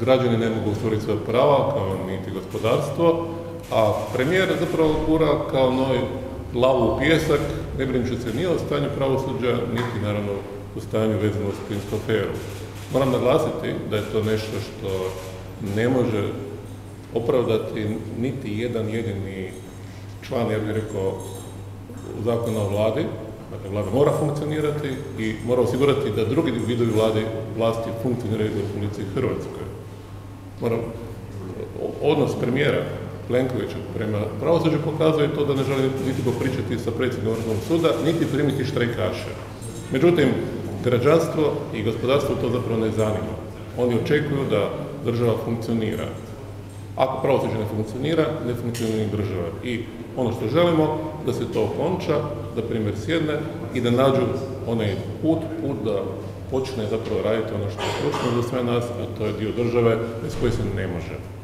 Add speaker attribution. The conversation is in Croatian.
Speaker 1: građani ne mogu ostvariti svoja prava, kao niti gospodarstvo, a premijer zapravo gura kao noj glavu u pijesak, ne brinući se ni o stanju pravosuđa, niti naravno o stanju vezano s plinsku aferu. Moram naglasiti da je to nešto što ne može opravdati niti jedan jedini član, ja bih rekao, zakona o vladi. Dakle, vlada mora funkcionirati i mora osigurati da drugi vidovi vlasti funkcioniraju u Republici Hrvatskoj. Odnos premijera Plenkovića prema pravosuđu pokazuje to da ne želi niti popričati sa predsjednikom Vrhovnog suda, niti primiti štrajkaše. Međutim, građanstvo i gospodarstvo to zapravo ne zanima. Oni očekuju da država funkcionira. Ako pravosuđe ne funkcionira ni država. I ono što želimo, da se to okonča, da premijer sjedne i da nađu onaj put da počne zapravo raditi ono što je ključno za sve nas, a to je dio države bez koje se ne može.